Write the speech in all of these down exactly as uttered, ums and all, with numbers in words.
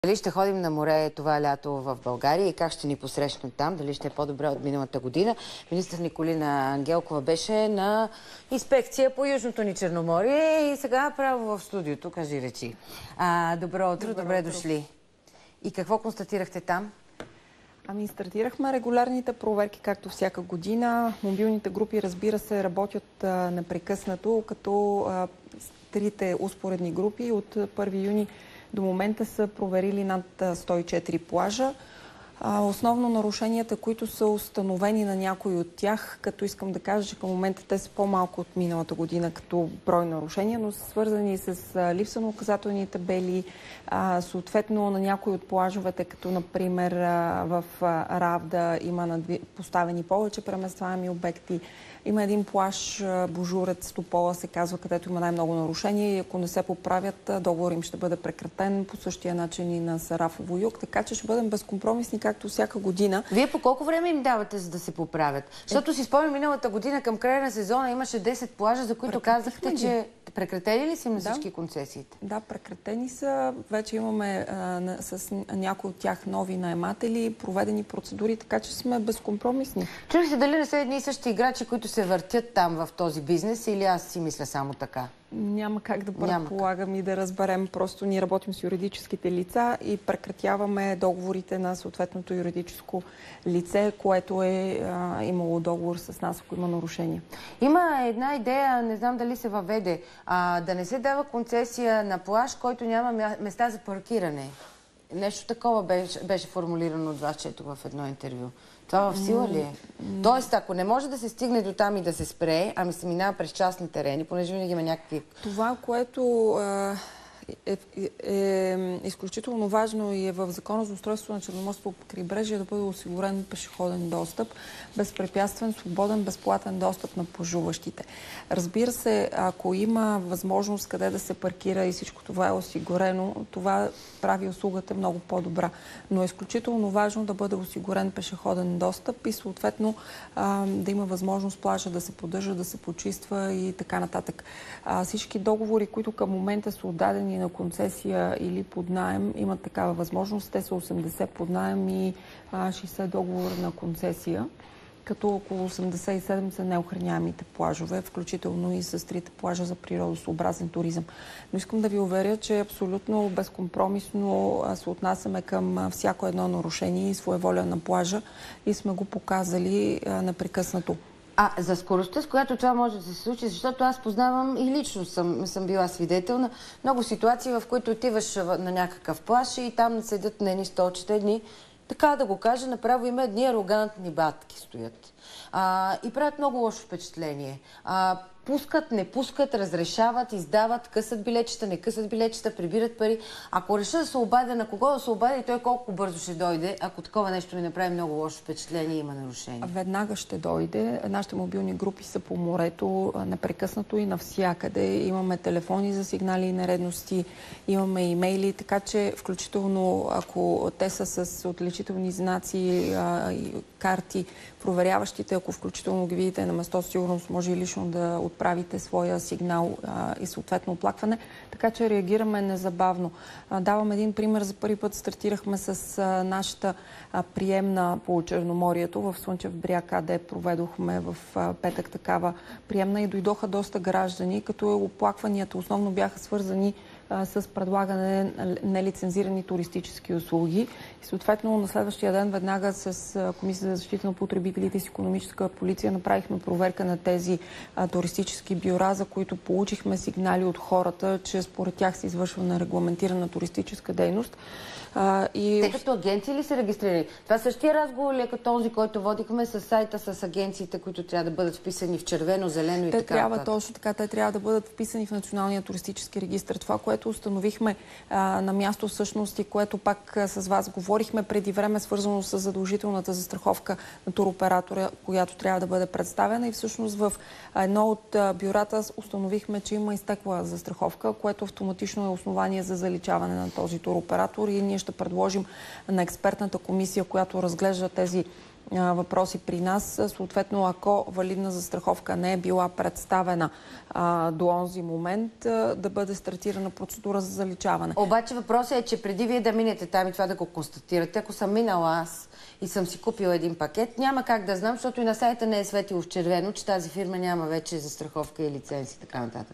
Дали ще ходим на море това лято в България и как ще ни посрещнат там? Дали ще е по-добре от миналата година? Министър Николина Ангелкова беше на инспекция по Южното ни Черноморие и сега право в студиото, кажи речи. А, добро утро, добро, добре утро. Дошли. И какво констатирахте там? Ами стартирахме регулярните проверки, както всяка година. Мобилните групи, разбира се, работят а, непрекъснато, като а, трите успоредни групи от първи юни до момента са проверили над сто и четири плажа. А, основно нарушенията, които са установени на някои от тях, като искам да кажа, че към момента те са по-малко от миналата година като брой нарушения, но са свързани с а, липса на указателни табели, а, съответно на някои от плажовете, като например а, в а, Равда има надви... поставени повече преместваеми обекти. Има един плаж, Божурец, Топола се казва, където има най-много нарушения и ако не се поправят, договор им ще бъде прекратен по същия начин и на Сарафово юг, така че ще бъдем безкомпромисни, както всяка година. Вие по колко време им давате, за да се поправят? Защото си спомням, миналата година към края на сезона имаше десет плажа, за които казахте, че прекратени ли са им на всички да. концесиите? Да, прекратени са. Вече имаме а, с някои от тях нови наематели, проведени процедури, така че сме безкомпромисни. Чух се дали не са едни и същи играчи, които се въртят там в този бизнес, или аз си мисля само така? Няма как да предполагам и да разберем. Просто ние работим с юридическите лица и прекратяваме договорите на съответното юридическо лице, което е а, имало договор с нас, ако има нарушения. Има една идея, не знам дали се въведе, а, да не се дава концесия на плаж, който няма места за паркиране. Нещо такова беше, беше формулирано от вас, чето в едно интервю. Това в сила ли е? Mm. Тоест, ако не може да се стигне до там и да се спре, ами се минава през частни терени, понеже винаги има някакви... Това, което е, е, е изключително важно и е в Закона за устройство на Черноморското крайбрежие, да бъде осигурен пешеходен достъп, безпрепятствен, свободен, безплатен достъп на плажуващите. Разбира се, ако има възможност къде да се паркира и всичко това е осигурено, това прави услугата много по-добра. Но е изключително важно да бъде осигурен пешеходен достъп и съответно а, да има възможност плажа да се поддържа, да се почиства и така нататък. А, всички договори, които към момента са отдадени на концесия или под наем, имат такава възможност. Те са осемдесет под наем и а, шейсет договора на концесия, като около осемдесет и седем са неохраняемите плажове, включително и с трите плажа за природосъобразен туризъм. Но искам да ви уверя, че абсолютно безкомпромисно се отнасяме към всяко едно нарушение и своеволия на плажа и сме го показали непрекъснато. А за скоростта, с която това може да се случи, защото аз познавам и лично съм, съм била свидетел на много ситуации, в които отиваш на някакъв плаж и там седят на едни столчета, едни, така да го кажа, направо има едни арогантни батки стоят. А, и правят много лошо впечатление. А, пускат, не пускат, разрешават, издават, късат билечета, не късат билечета, прибират пари. Ако реша да се обадя, на кого да се обадя и той колко бързо ще дойде, ако такова нещо ми направи много лошо впечатление и има нарушение? Веднага ще дойде. Нашите мобилни групи са по морето непрекъснато и навсякъде. Имаме телефони за сигнали и нередности, имаме имейли, така че включително ако те са с отличителни знаци а, и карти, проверяващите, ако включително ги видите на место, сигурност може и лично да отправите своя сигнал а, и съответно оплакване, така че реагираме незабавно. А, давам един пример. За първи път стартирахме с а, нашата а, приемна по Черноморието в Слънчев бряг АД. Проведохме в а, петък такава приемна и дойдоха доста граждани, като оплакванията основно бяха свързани с предлагане на нелицензирани туристически услуги. И съответно на следващия ден веднага с Комисията за защита на потребителите и с икономическа полиция направихме проверка на тези а, туристически бюра, за които получихме сигнали от хората, че според тях се извършва на регламентирана туристическа дейност. А, и... Те като агенции ли са регистрирани? Това същия разговор ли е като този, който водихме с сайта с агенциите, които трябва да бъдат вписани в червено, зелено и те така? Трябва точно така. Те трябва да бъдат вписани в Националния туристически регистр. Това, което установихме а, на място всъщност и което пак а, с вас говорихме преди време, свързано с задължителната застраховка на туроператора, която трябва да бъде представена. И всъщност в едно от а, бюрата установихме, че има изтекла застраховка, което автоматично е основание за заличаване на този туроператор и ние ще предложим на експертната комисия, която разглежда тези а, въпроси при нас. Съответно, ако валидна застраховка не е била представена а, до онзи момент, а, да бъде стартирана процедура за заличаване. Обаче въпросът е, че преди вие да минете там и това да го констатирате, ако съм минала аз и съм си купила един пакет, няма как да знам, защото и на сайта не е светило в червено, че тази фирма няма вече застраховка и лиценз и така нататък.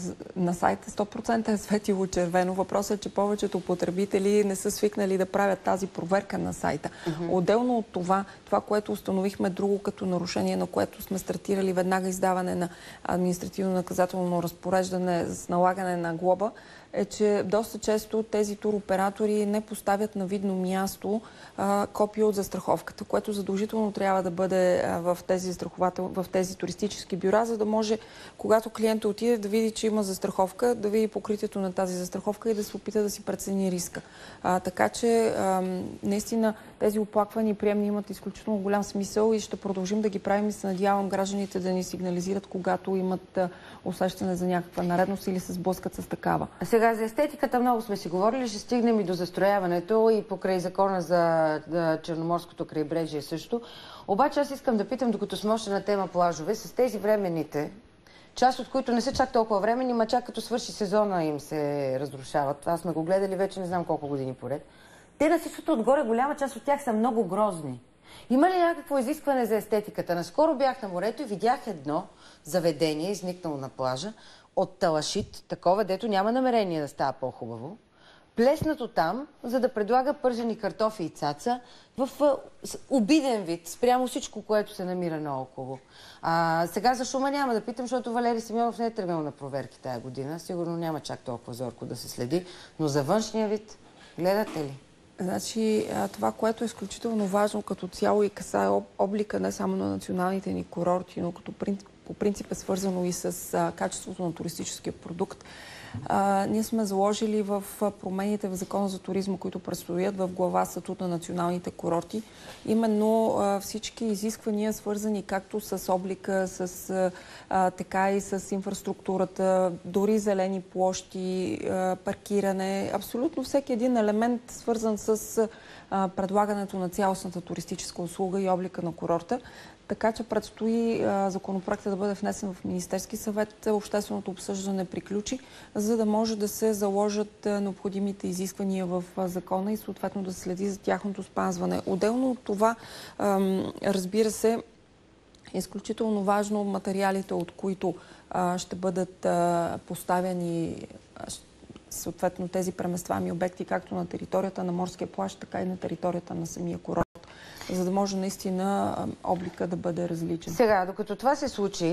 На сайта сто процента е светило червено. Въпросът е, че повечето потребители не са свикнали да правят тази проверка на сайта. Uh-huh. Отделно от това, това, което установихме друго като нарушение, на което сме стартирали веднага издаване на административно-наказателно разпореждане с налагане на глоба, е, че доста често тези туроператори не поставят на видно място а, копия от застраховката, което задължително трябва да бъде а, в, тези в тези туристически бюра, за да може, когато клиента отиде, да види, че има застраховка, да види покритието на тази застраховка и да се опита да си прецени риска. А, така че, а, наистина, тези оплаквани приемни имат изключително голям смисъл и ще продължим да ги правим и се надявам гражданите да ни сигнализират, когато имат а, усещане за някаква наредност или се сблъскат с такава. Сега за естетиката много сме си говорили, ще стигнем и до застрояването и покрай закона за Черноморското крайбрежие също. Обаче аз искам да питам, докато сме още на тема плажове, с тези временните, част от които не са чак толкова времени, ма чак като свърши сезона им се разрушават. Това сме го гледали вече не знам колко години поред. Те на всичкото отгоре, голяма част от тях са много грозни. Има ли някакво изискване за естетиката? Наскоро бях на морето и видях едно заведение, изникнало на плажа, от талашит, такова, дето няма намерение да става по-хубаво, плеснато там, за да предлага пържени картофи и цаца в обиден вид, спрямо всичко, което се намира наоколо. А, сега за шума няма да питам, защото Валери Симеонов не е тръгнал на проверки тая година. Сигурно няма чак толкова зорко да се следи, но за външния вид гледате ли? Значи, това, което е изключително важно като цяло и касае облика не само на националните ни курорти, но като принцип, по принцип е свързано и с а, качеството на туристическия продукт. А, ние сме заложили в промените в Закона за туризма, които предстоят в глава Статут на националните курорти, именно а, всички изисквания, свързани както с облика, с, а, така и с инфраструктурата, дори зелени площи, а, паркиране, абсолютно всеки един елемент, свързан с а, предлагането на цялостната туристическа услуга и облика на курорта. Така че предстои а, законопроектът да бъде внесен в Министерски съвет. Общественото обсъждане приключи, за да може да се заложат а, необходимите изисквания в а, закона и съответно да се следи за тяхното спазване. Отделно от това, а, разбира се, е изключително важно материалите, от които а, ще бъдат а, поставени а, съответно тези преместваеми обекти, както на територията на морския плаж, така и на територията на самия курорт, за да може наистина облика да бъде различен. Сега, докато това се случи,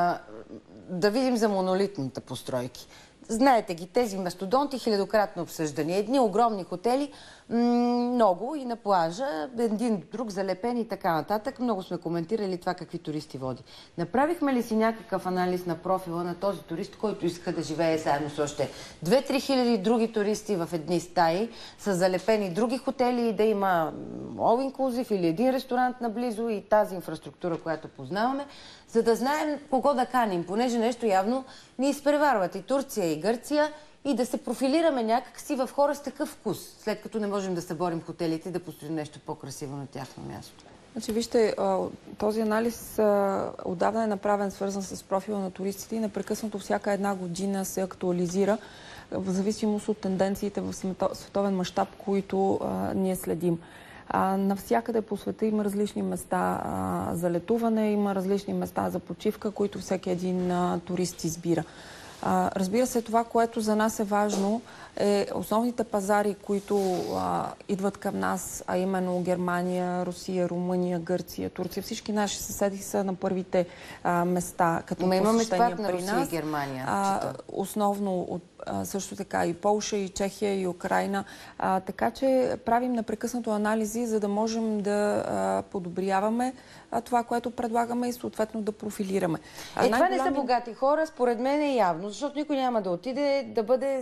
да видим за монолитните постройки. Знаете ги, тези мастодонти, хилядократно обсъждани. Едни огромни хотели, много и на плажа, един друг залепен и така нататък. Много сме коментирали това какви туристи води. Направихме ли си някакъв анализ на профила на този турист, който иска да живее заедно с още две-три хиляди други туристи в едни стаи, с залепени други хотели и да има all inclusive или един ресторант наблизо и тази инфраструктура, която познаваме, за да знаем кого да каним, понеже нещо явно ни изпреварват и Турция, и Гърция, и да се профилираме някакси в хора с такъв вкус, след като не можем да съборим хотелите и да построим нещо по-красиво на тяхно място. Значи, вижте, този анализ отдавна е направен, свързан с профила на туристите и непрекъснато всяка една година се актуализира в зависимост от тенденциите в световен мащаб, които ние следим. А, навсякъде по света има различни места а, за летуване, има различни места за почивка, които всеки един а, турист избира. А, разбира се, това, което за нас е важно, е основните пазари, които а, идват към нас, а именно Германия, Русия, Румъния, Гърция, Турция. Всички наши съседи са на първите а, места като Ма имаме посещения спад на Русия и Германия. А, основно от а, също така и Полша, и Чехия, и Украйна. А, така че правим непрекъснато анализи, за да можем да а, подобряваме а, това, което предлагаме и съответно да профилираме. А, е, това не са богати хора, според мен е явно, защото никой няма да отиде да бъде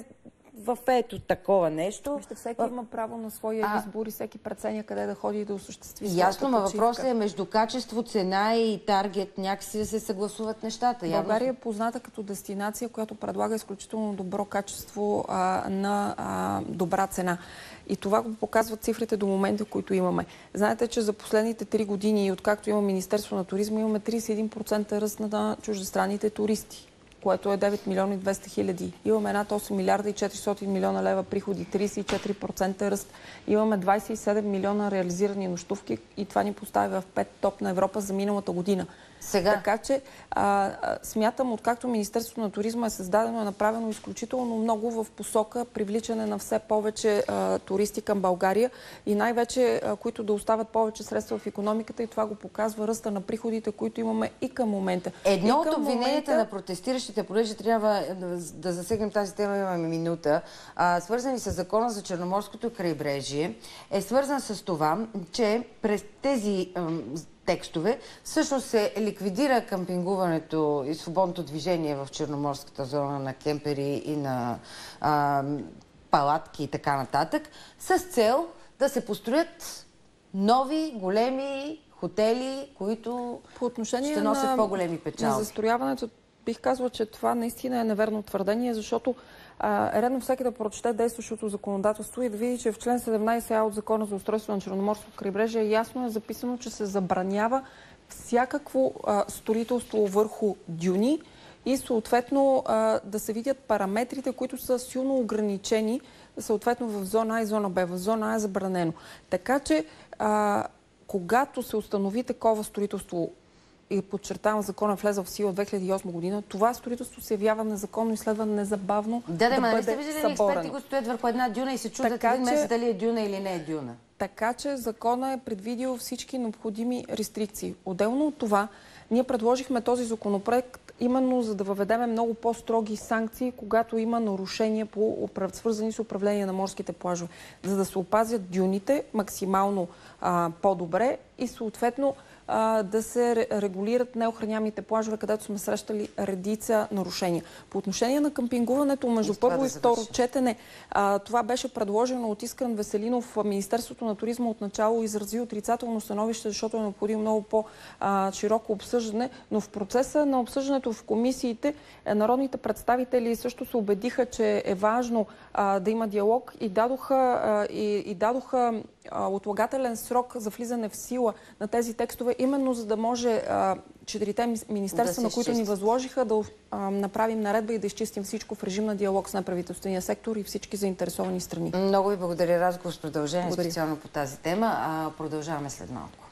в ето такова нещо. Вижте, всеки има право на своя а... избор и всеки преценя къде да ходи и да осъществи своята Ясно, но въпросът е между качество, цена и таргет някакси да се съгласуват нещата. България явно... е позната като дестинация, която предлага изключително добро качество а, на а, добра цена. И това го показват цифрите до момента, които имаме. Знаете, че за последните три години, откакто има Министерство на туризма, имаме тридесет и един процента ръст на чуждестранните туристи, което е девет милиона и двеста хиляди. Имаме над осем милиарда и четиристотин милиона лева приходи, тридесет и четири процента ръст. Имаме двадесет и седем милиона реализирани нощувки и това ни поставя в пет топ на Европа за миналата година. Сега. Така че а, а, смятам, откакто Министерството на туризма е създадено, е направено изключително много в посока привличане на все повече а, туристи към България и най-вече, а, които да остават повече средства в икономиката, и това го показва ръста на приходите, които имаме и към момента. Едно от обвиненията момента... на протестиращите, понеже трябва да, да засегнем тази тема, имаме минута, а, свързани с закона за Черноморското крайбрежие, е свързан с това, че през тези текстове всъщност се ликвидира къмпингуването и свободното движение в черноморската зона на кемпери и на а, палатки и така нататък, с цел да се построят нови, големи хотели, които по отношение ще носят на, по-големи печалби. На застрояването бих казала, че това наистина е неверно твърдение, защото а, е редно всеки да прочете действащото законодателство и да види, че в член седемнадесет а от Закона за устройство на Черноморското крайбрежие ясно е записано, че се забранява всякакво а, строителство върху дюни и съответно а, да се видят параметрите, които са силно ограничени, съответно в зона А и зона Б. В зона А е забранено. Така че, а, когато се установи такова строителство, и подчертавам, закона влезе в сила от две хиляди и осма година, това строителство се явява незаконно и следва незабавно да, да, да бъде съборено. Да, да, ма не сте виждали експерти, които стоят върху една дюна и се чудят един месец дали е дюна или не е дюна? Така че закона е предвидил всички необходими рестрикции. Отделно от това, ние предложихме този законопроект именно за да въведеме много по-строги санкции, когато има нарушения, по, свързани с управление на морските плажове, за да се опазят дюните максимално по-добре и съответно да се регулират неохраняемите плажове, където сме срещали редица нарушения. По отношение на къмпингуването, между първо и второ четене, това беше предложено от Искрен Веселинов. Министерството на туризма отначало изрази отрицателно становище, защото е необходимо много по-широко обсъждане, но в процеса на обсъждането в комисиите народните представители също се убедиха, че е важно да има диалог и дадоха, и, и дадоха отлагателен срок за влизане в сила на тези текстове, именно за да може четирите министерства, да на които ни възложиха, да а, направим наредба и да изчистим всичко в режим на диалог с неправителствения сектор и всички заинтересовани страни. Много ви благодаря. Разговор с продължение, специално по тази тема. А, продължаваме след малко.